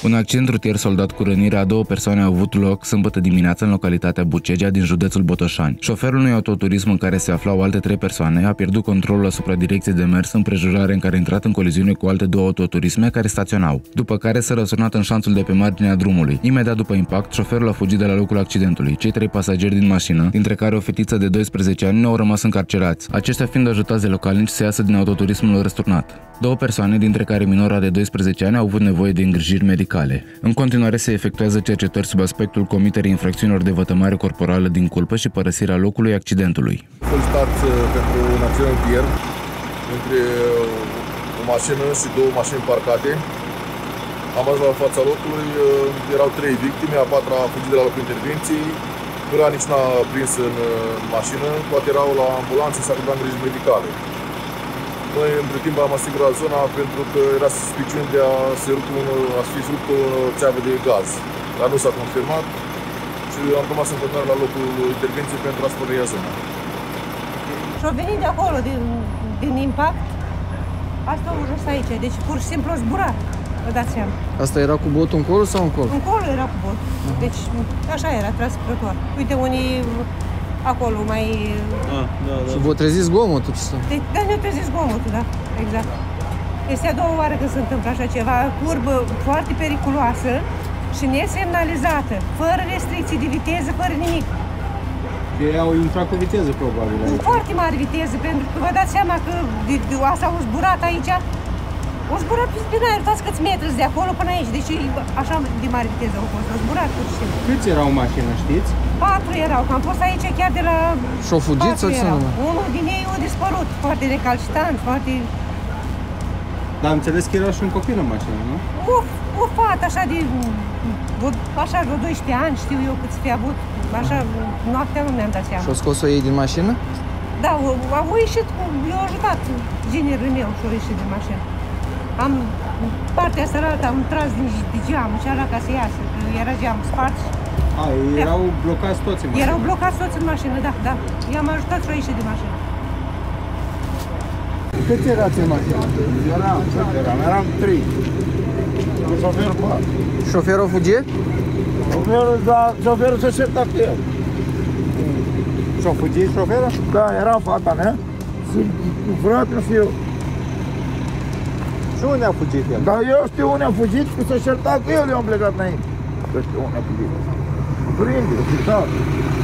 Un accident rutier soldat cu rănirea a 2 persoane a avut loc sâmbătă dimineață în localitatea Bucegea din județul Botoșani. Șoferul unui autoturism în care se aflau alte 3 persoane a pierdut controlul asupra direcției de mers, împrejurare în care a intrat în coliziune cu alte 2 autoturisme care staționau, după care s-a răsturnat în șanțul de pe marginea drumului. Imediat după impact, șoferul a fugit de la locul accidentului. Cei 3 pasageri din mașină, dintre care o fetiță de 12 ani, au rămas încarcerați, aceștia fiind ajutați de localnici să iasă din autoturismul răsturnat. 2 persoane, dintre care minora de 12 ani, au avut nevoie de îngrijiri medicale. În continuare se efectuează cercetări sub aspectul comiterii infracțiunilor de vătămare corporală din culpă și părăsirea locului accidentului. Solicitat pentru un accident rutier între o mașină și 2 mașini parcate. Am ajuns la fața locului, erau 3 victime, a 4-a a fugit de la locul intervenției. Nu era niciuna prins în mașină, toate erau la ambulanță, s-a acordat îngrijiri medicale. Noi, între timp, am asigurat zona pentru că era suspiciune de a fi rupt o țeavă de gaz. Dar nu s-a confirmat și am rămas în continuare la locul intervenției pentru a spărea zona. Și-au venit de acolo, din impact, asta au jos aici, deci pur și simplu a zburat, vă dați seama. Asta era cu botul încolo sau încolo? Încolo era cu botul, deci așa era, tras pe trotuar. Uite, unii acolo mai... Da. Și v-a trezit zgomotul? Da, ne-a trezit zgomotul, da, exact. Este a 2-a oară când se întâmplă așa ceva, curbă foarte periculoasă și nesemnalizată, fără restricții de viteză, fără nimic. Ei au intrat cu viteză, probabil, aici. Cu foarte mare viteză, pentru că vă dați seama că asta au zburat aici, au zburat pe aer, uitați câți metri de acolo până aici, deci așa de mare viteză au fost, au zburat pur și simplu. Câți erau în mașină, știți? 4 erau, că am fost aici chiar de la... Și-au fugit sau ce? Unul din ei a dispărut, foarte recalcitant, foarte... Dar am înțeles că era și un copil în mașină, nu? O fată așa de... așa vreo 12 ani, știu eu cât să fi avut, așa, noaptea nu mi-am dat seama. Și-au scos-o ei din mașină? Da, au ieșit, i-au ajutat ginerul meu și-au ieșit din mașină. Am partea asta am tras din geam, cealaltă ca să iasă, că era geamul spart. Erau blocați toți în mașină? Erau blocați toți în mașină, da. I-am ajutat și-au ieșit din mașină. Câți erați în mașină? Eram 3. Șoferul 4. Șoferul fugie? Șoferul se certa cu el. Și-a fugit șoferul? Da, era fata mea. Frate, fiu. Și unde a fugit el? Dar eu știu unde a fugit și se certa cu el, eu am plecat înainte. Că știu unde a fugit. Prinde, spital.